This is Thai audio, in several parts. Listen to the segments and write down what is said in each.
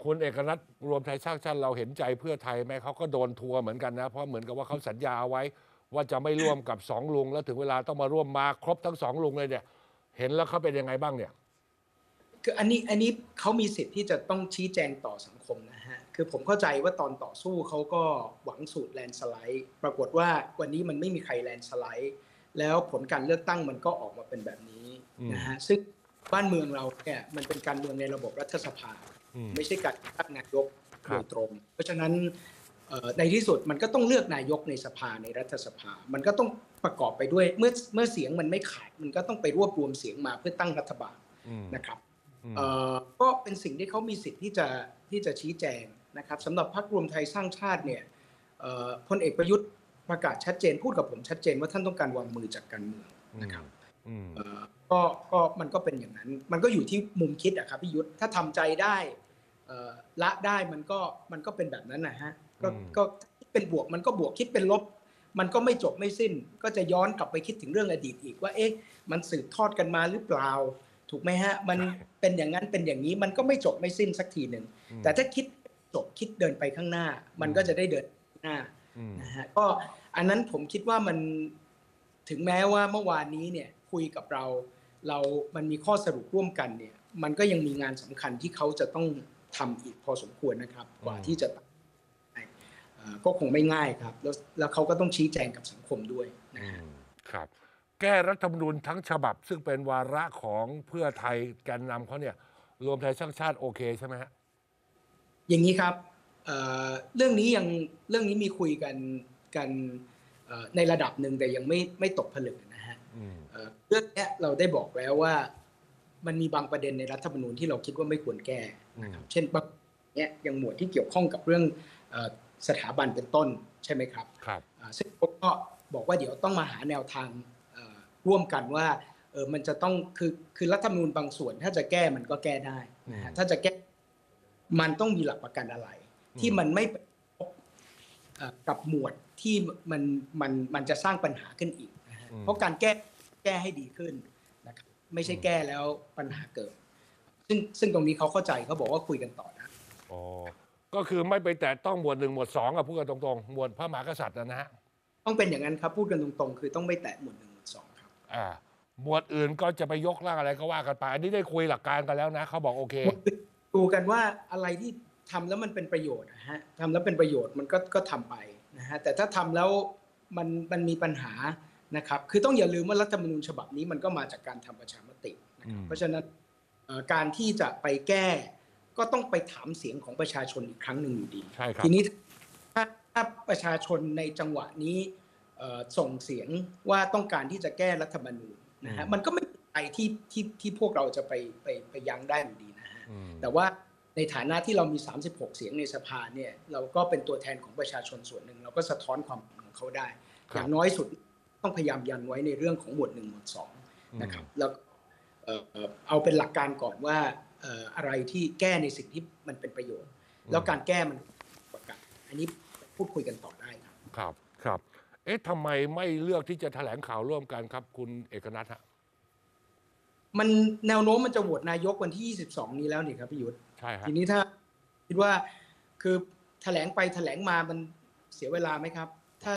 คุณเอกนัทรวมไทยสร้างชาติเราเห็นใจเพื่อไทยไหมเขาก็โดนทัวร์เหมือนกันนะเพราะเหมือนกับว่าเขาสัญญาเอาไว้ว่าจะไม่ร่วมกับสองลุงแล้วถึงเวลาต้องมาร่วมมาครบทั้งสองลุงเลยเนี่ยเห็นแล้วเขาเป็นยังไงบ้างเนี่ยคืออันนี้เขามีสิทธิ์ที่จะต้องชี้แจงต่อสังคมนะฮะคือผมเข้าใจว่าตอนต่อสู้เขาก็หวังสูตรแลนสไลด์ปรากฏว่าวันนี้มันไม่มีใครแลนสไลด์แล้วผลการเลือกตั้งมันก็ออกมาเป็นแบบนี้นะฮะซึ่งบ้านเมืองเราเนี่ยมันเป็นการเมืองในระบบรัฐสภาไม่ใช่การตั้งนายกโดยตรงเพราะฉะนั้นในที่สุดมันก็ต้องเลือกนายกในสภาในรัฐสภามันก็ต้องประกอบไปด้วยเมื่อเสียงมันไม่ขาดมันก็ต้องไปรวบรวมเสียงมาเพื่อตั้งรัฐบาลนะครับก็เป็นสิ่งที่เขามีสิทธิ์ที่จะชี้แจงนะครับสำหรับพรรครวมไทยสร้างชาติเนี่ยพลเอกประยุทธ์ประกาศชัดเจนพูดกับผมชัดเจนว่าท่านต้องการวางมือจากการเมืองนะครับก็มันก็เป็นอย่างนั้นมันก็อยู่ที่มุมคิดอะครับพี่ยุทธถ้าทำใจได้ละได้มันก็เป็นแบบนั้นนะฮะก็คิดเป็นบวกมันก็บวกคิดเป็นลบมันก็ไม่จบไม่สิ้นก็จะย้อนกลับไปคิดถึงเรื่องอดีตอีกว่าเอ๊ะมันสืบทอดกันมาหรือเปล่าถูกไหมฮะมันเป็นอย่างนั้นเป็นอย่างนี้มันก็ไม่จบไม่สิ้นสักทีหนึ่งแต่ถ้าคิดจบคิดเดินไปข้างหน้ามันก็จะได้เดินหน้านะฮะก็อันนั้นผมคิดว่ามันถึงแม้ว่าเมื่อวานนี้เนี่ยคุยกับเรามันมีข้อสรุปร่วมกันเนี่ยมันก็ยังมีงานสำคัญที่เขาจะต้องทำอีกพอสมควรนะครับกว่าที่จะก็คงไม่ง่ายครับแล้วเขาก็ต้องชี้แจงกับสังคมด้วยนะครับแก้รัฐธรรมนูญทั้งฉบับซึ่งเป็นวาระของเพื่อไทยแกนนำเขาเนี่ยรวมไทยสร้างชาติโอเคใช่ไหมฮะอย่างนี้ครับเรื่องนี้มีคุยกันในระดับหนึ่งแต่ยังไม่ตกผลึกนะฮะเรื่องนี้เราได้บอกแล้วว่ามันมีบางประเด็นในรัฐธรรมนูญที่เราคิดว่าไม่ควรแก้นะครับเช่นบางเนี่ยอย่างหมวดที่เกี่ยวข้องกับเรื่องสถาบันเป็นต้นใช่ไหมครับซึ่งผมก็บอกว่าเดี๋ยวต้องมาหาแนวทางร่วมกันว่ามันจะต้องคือรัฐธรรมนูญบางส่วนถ้าจะแก้มันก็แก้ได้นะฮะถ้าจะแก้มันต้องมีหลักประกันอะไรที่มันไม่กับหมวดที่มันจะสร้างปัญหาขึ้นอีกนะฮะเพราะการแก้ให้ดีขึ้นนะครับไม่ใช่แก้แล้วปัญหาเกิดซึ่งตรงนี้เขาเข้าใจเขาบอกว่าคุยกันต่อนะอ๋อก็คือไม่ไปแตะต้องหมวด 1 หมวด 2พูดกันตรงๆหมวดพระมหากษัตริย์นะฮะต้องเป็นอย่างนั้นครับพูดกันตรงๆคือต้องไม่แตะหมวด 1 หมวด 2ครับหมวดอื่นก็จะไปยกร่างอะไรก็ว่ากันไปอันนี้ได้คุยหลักการกันแล้วนะเขาบอกโอเคดูกันว่าอะไรที่ทำแล้วมันเป็นประโยชน์นะฮะทำแล้วเป็นประโยชน์มันก็ทำไปนะฮะแต่ถ้าทำแล้วมันมีปัญหานะครับคือต้องอย่าลืมว่ารัฐธรรมนูญฉบับนี้มันก็มาจากการทำประชามตินะครับเพราะฉะนั้นการที่จะไปแก้ก็ต้องไปถามเสียงของประชาชนอีกครั้งหนึ่งอยู่ดีทีนี้ถ้าประชาชนในจังหวะนี้ส่งเสียงว่าต้องการที่จะแก้รัฐธรรมนูญนะฮะมันก็ไม่เป็นไรที่พวกเราจะไปยั้งได้อยู่ดีนะฮะแต่ว่าในฐานะที่เรามี36เสียงในสภาเนี่ยเราก็เป็นตัวแทนของประชาชนส่วนหนึ่งเราก็สะท้อนความของเขาได้อย่างน้อยสุดต้องพยายามยันไว้ในเรื่องของหมวด 1 หมวด 2นะครับแล้วเอาเป็นหลักการก่อนว่าอะไรที่แก้ในสิ่งที่มันเป็นประโยชน์แล้วการแก้มันประกาศอันนี้พูดคุยกันต่อได้ครับเอ๊ะทำไมไม่เลือกที่จะแถลงข่าวร่วมกันครับคุณเอกนัทฮะมันแนวโน้มมันจะโหวตนายกวันที่22นี้แล้วนี่ครับพี่ยุทธใช่ครับทีนี้ถ้าคิดว่าคือแถลงไปแถลงมามันเสียเวลาไหมครับถ้า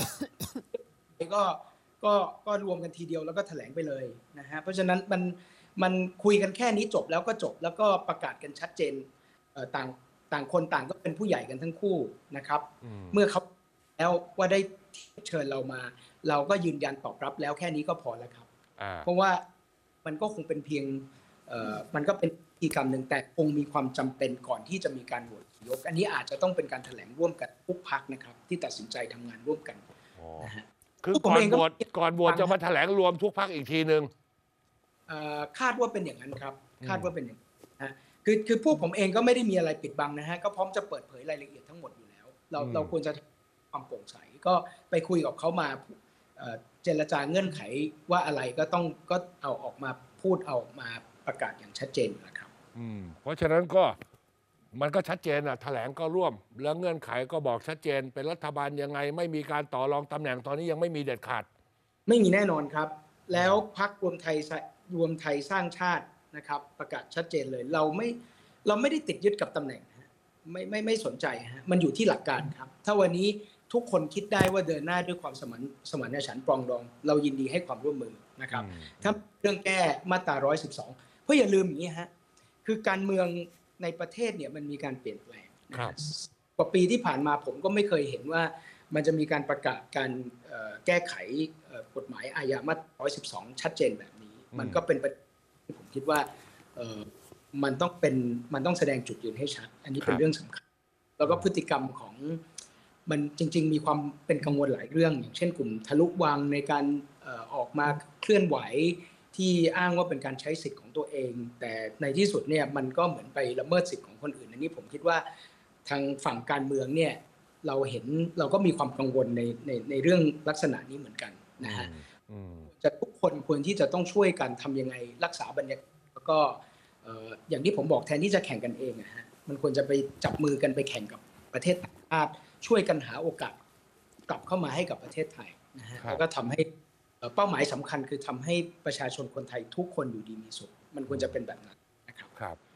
ก็รวมกันทีเดียวแล้วก็แถลงไปเลยนะฮะเพราะฉะนั้นมันคุยกันแค่นี้จบแล้วก็จบแล้วก็ประกาศกันชัดเจนต่างคนต่างก็เป็นผู้ใหญ่กันทั้งคู่นะครับเมื่อเขาแล้วว่าได้เชิญเรามาเราก็ยืนยันตอบรับแล้วแค่นี้ก็พอแล้วครับเพราะว่ามันก็คงเป็นเพียงมันก็เป็นพิธีกรรมหนึ่งแต่คงมีความจำเป็นก่อนที่จะมีการโหวตนายกอันนี้อาจจะต้องเป็นการแถลงร่วมกันทุกพรรคนะครับที่ตัดสินใจทำงานร่วมกันนะฮะคือก่อนโหวตจะมาแถลงรวมทุกพรรคอีกทีนึงคาดว่าเป็นอย่างนั้นครับคาดว่าเป็นอย่างนั้นนะคือพวกผมเองก็ไม่ได้มีอะไรปิดบังนะฮะก็พร้อมจะเปิดเผยรายละเอียดทั้งหมดอยู่แล้วเราควรจะความโปร่งใสก็ไปคุยกับเขามาเจรจาเงื่อนไขว่าอะไรก็เอาออกมาพูดเอาออกมาประกาศอย่างชัดเจนนะครับเพราะฉะนั้นก็มันก็ชัดเจนแถลงก็ร่วมแล้วเงื่อนไขก็บอกชัดเจนเป็นรัฐบาลยังไงไม่มีการต่อรองตำแหน่งตอนนี้ยังไม่มีเด็ดขาดไม่มีแน่นอนครับแล้วพรรครวมไทยสร้างชาตินะครับประกาศชัดเจนเลยเราไม่ได้ติดยึดกับตำแหน่งไม่สนใจฮะมันอยู่ที่หลักการครับถ้าวันนี้ทุกคนคิดได้ว่าเดินหน้าด้วยความสมานฉันท์ปรองดองเรายินดีให้ความร่วมมือนะครับถ้าเรื่องแก้มาตรา112เพราะอย่าลืมอย่างนี้ฮะคือการเมืองในประเทศเนี่ยมันมีการเปลี่ยนแปลงนะครับกว่าปีที่ผ่านมาผมก็ไม่เคยเห็นว่ามันจะมีการประกาศการแก้ไขกฎหมายอาญามาตรา112ชัดเจนแบบนี้มันก็เป็นที่ผมคิดว่ามันต้องแสดงจุดยืนให้ชัดอันนี้เป็นเรื่องสำคัญแล้วก็พฤติกรรมของมันจริงๆมีความเป็นกังวลหลายเรื่องอย่างเช่นกลุ่มทะลุวังในการออกมาเคลื่อนไหวที่อ้างว่าเป็นการใช้สิทธิ์ของตัวเองแต่ในที่สุดเนี่ยมันก็เหมือนไปละเมิดสิทธิ์ของคนอื่นอันนี้ผมคิดว่าทางฝั่งการเมืองเนี่ยเราก็มีความกังวลในเรื่องลักษณะนี้เหมือนกันนะฮะจะทุกคนควรที่จะต้องช่วยกันทำยังไงรักษาบรรยากาศแล้วก็อย่างที่ผมบอกแทนที่จะแข่งกันเองนะฮะมันควรจะไปจับมือกันไปแข่งกับประเทศต่างชาติช่วยกันหาโอกาสกลับเข้ามาให้กับประเทศไทยนะฮะแล้วก็ทำให้เป้าหมายสำคัญคือทำให้ประชาชนคนไทยทุกคนอยู่ดีมีสุขมันควรจะเป็นแบบนั้นนะครับ